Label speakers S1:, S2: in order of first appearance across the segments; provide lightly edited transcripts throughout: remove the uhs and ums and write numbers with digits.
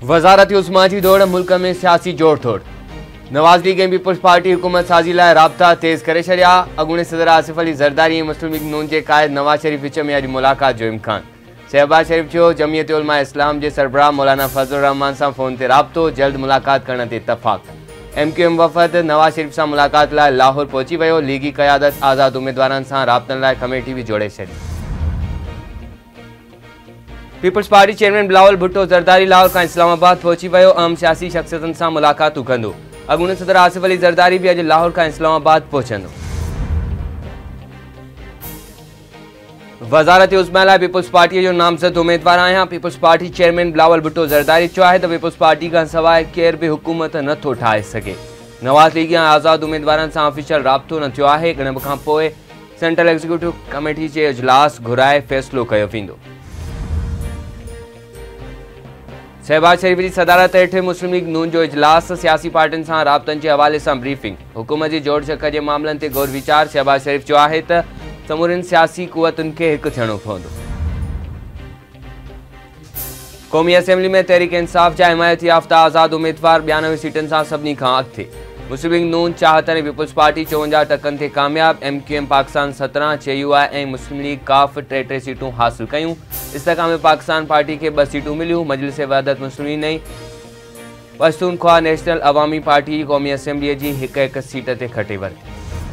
S1: वज़ारत उस्मा की दौड़ मुल्क में सियासी जोड़ तोड़। नवाज लीग पीपल्स पार्टी हुकूमत साज़ी लाइ राब्ता तेज़ करे छॾिया। अॻूणे सदर आसिफ अली ज़रदारी ऐं मुस्लिम लीग नून के क़ाइद नवाज शरीफ विच में अॼु मुलाक़ात जो इम्कान। शहबाज शरीफ चयो जमीयत उलमा इस्लाम के सरबराह मौलाना फजल रहमान से फोन से राब्तो, जल्द मुलाक़ात करण ते इतफ़ाक़। MQM वफ़द नवाज शरीफ से मुलाक़ात लाइ लाहौर पहुंची वियो। लीगी क़यादत आज़ाद उम्मीदवारनि सां राब्तनि लाइ कमेटी भी जोड़े छॾी। Peoples Party chairman Bilawal Bhutto Zardari Lahore का इस्लामाबाद पहुंची वियो। अहम सियासी शख्सियतनि सां मुलाक़ातूं कंदो। अॻूणे सदर आसिफ अली ज़रदारी भी अॼु लाहौर का इस्लामाबाद पहुचंदो। वज़ारत उस्मा लाइ पीपल्स पार्टी जो नामज़द उम्मीदवार आहियां। Peoples Party chairman Bilawal Bhutto Zardari चयो आहे त पीपल्स पार्टी खां सवाइ केर भी हुकूमत नथो ठाहे सघे। नवाज लीग या आज़ाद उम्मीदवारनि सां ऑफिशियल राब्तो न थियो आहे। ॻणप खां पोइ सेंट्रल एग्जीक्यूटिव कमेटी जे इजलास घुराए फ़ैसिलो कयो वेंदो। शहबाज शरीफ की सदारत हेठ मुस्लिम लीग नून जो इजलास। सियासी पार्टियों से राब्तन के हवाले से ब्रीफिंग। हुकूमत की जोड़ छक के मामलन से गौर विचार। शहबाज शरीफ चयो आहे त समूरन सियासी कुवतुन के एक थियणो पवंदो। कौमी असेंबली में तहरीक इंसाफ जा हिमायत याफ्ता आज़ाद उम्मीदवार 92 सीटन से सभी का अॻिते। मुस्लिम लीग नून चाहतन पीपल्स पार्टी 54 टकन से कामयाब। MQM पाकिस्तान 17, JUI और मुस्लिम लीग काफ 3 सीटूं हासिल कयूं। इस्तेकाम पाकिस्तान पार्टी के 2 सीटूं मिलियूं। मजलिस वहदत मुस्लिमीन ऐं पश्तूनख्वा नेशनल अवामी पार्टी कौमी असेंबली की एक सीट ते खटे वरिती।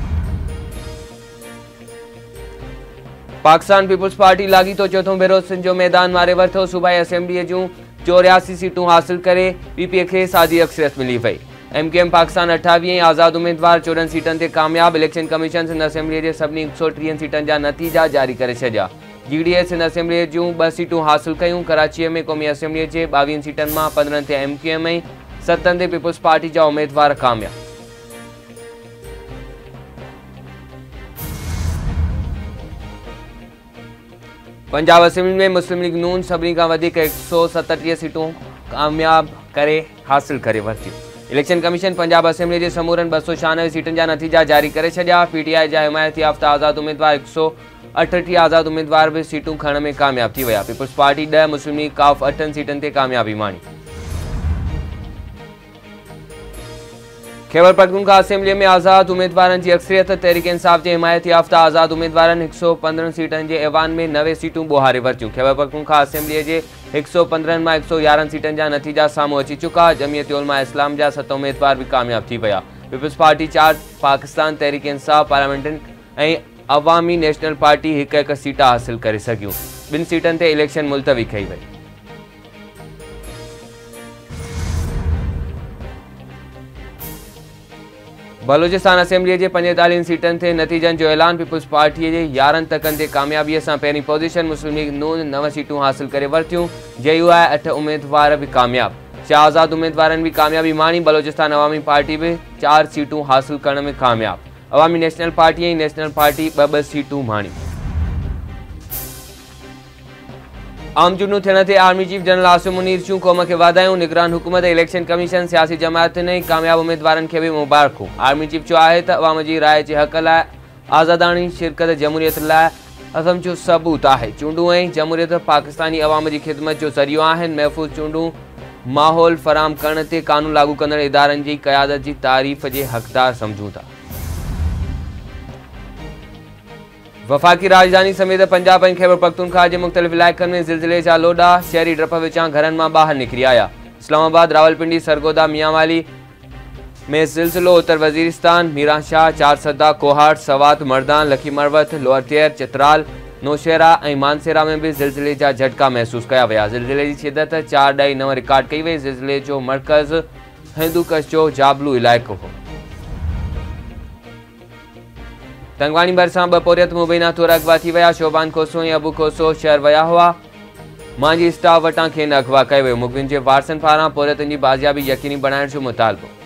S1: पाकिस्तान पीपल्स पार्टी लाॻीतो चौथों भेरो सिंध जो मैदान मारे वरितो। सूबाई असेंबली जूं 84 सीटूं हासिल करे PPA खे सादी अक्सरियत मिली वई। MQM पाकिस्तान 28 ऐं आज़ाद उम्मीदवार 14 सीटन ते कामयाब। इलेक्शन कमीशन सिंध असेंबली के सभी 130 सीटन जा नतीजा जारी करे छॾिया। GDA सिंध असेंबली जूं 2 सीटूं हासिल कयूं। कराची में कौमी असेंबली के 22 सीटन में 15 ते MQM ऐं 7 ते पीपल्स पार्टी जा उम्मीदवार कामयाब। पंजाब असेंबली में मुस्लिम लीग नून सभी का 137 सीटूं कामयाब करे हासिल करे वरितियूं। इलेक्शन कमीशन पंजाब असेंबली के समूरन 296 सीटन जा नतीजा जारी करे छॾिया। PTI जा हिमायत याफ्ता आज़ाद उम्मीदवार 138 आज़ाद उम्मीदवार भी सीटूं खणण में कामयाब थी विया। पीपल्स पार्टी 10, मुस्लिम लीग काफ 8 सीटन ते कामयाबी माणी। खैबर पख्तूनख्वा असेंबली में आज़ाद उम्मीदवार की अक्सरियत। तहरीक इंसाफ के हिमायत याफ्ता आज़ाद उम्मीदवार 115 सीटन के ऐवान में 90 सीटूं बोहारे वरितियूं। खैबर पख्तूनख्वा असेंबली के 115 में 111 सीटन जा नतीजा सामूं अची चुका। जमीयत उलमा इस्लाम जा 7 उम्मीदवार भी कामयाब थी विया। Peoples Party 4, Pakistan Tehreek Insaf parliament ऐं अवामी नेशनल पार्टी एक सीट हासिल करे सघियूं। 2 सीटन ते इलेक्शन मुलतवी कई वई। बलोचिस्तान असेंबली के 45 सीटन ते नतीजन जो ऐलान। पीपल्स पार्टी के 11 तकन ते कामयाबी से पहिरीं पोजीशन। मुस्लिम लीग नून 9 सीटूं हासिल करे वरितियूं। JUI 8 उम्मीदवार भी कामयाब। 6 आज़ाद उम्मीदवार भी कामयाबी माणी। बलोचिस्तान अवामी पार्टी भी 4 सीटूं हासिल करण में कामयाब। अवामी नेशनल पार्टी ऐं नेशनल पार्टी 2 सीटूं माणी। आम चूंडूं थियण ते army chief general Asim Munir जूं क़ौम के वाधायूं। निगरान हुकूमत इलेक्शन कमीशन सियासी जमायतुनि ऐं कामयाब उम्मीदवारनि खे भी मुबारकूं। आर्मी चीफ चयो आहे त अवाम जी राय जे हक़ लाइ आज़ादाणी शिरकत जमहूरियत लाइ अज़म जो सबूत आहे। चूंडूं ऐं जमहूरियत पाकिस्तानी अवाम जी ख़िदमत जो ज़रियो आहिनि। महफ़ूज़ चूंडूं माहौल फराहम करण ते कानून लागू कंदड़ इदारनि जी क़यादत जी तारीफ़ जे हक़दार समझूं था। वफाकी राजधानी समेत पंजाब और खैबर पख्तूनख्वा के मुख्तलिफ इलाक़नि में ज़िलज़िले जा लोडा। शहरी डप विचां घरनि मां ॿाहिरि निकिरी आया। इस्लामाबाद, रावलपिंडी, सरगोदा, मियांवाली में ज़िलज़िलो। उत्तर वज़ीरिस्तान, मीरांशाह, चारसदा, कोहाट, सवात, मर्दान, लखी मरवत, लोअर तियर, चित्राल, नौशहरा और मानसेरा में भी ज़िलज़िले जा झटका महसूस किया वया। ज़िलज़िले की शिदत 4.9 रिकॉर्ड कई वई। ज़िलज़िले जो मरकज़ हिंदूकश जो जाबलू इलाइक़ो हो। तंगवाणी भरिसां 2 पोरियत मुबैना तौर अगवा थी विया। शोभान खोसो ऐं अबू खोसो शहर विया हुआ। मांझी स्टाफ वटां खेनि अगवा कयो वियो। मुखबियुनि जे वारसनि पारां पोरियतनि जी बाज़ियाबी यकीनी बणाइण जो मुतालबो।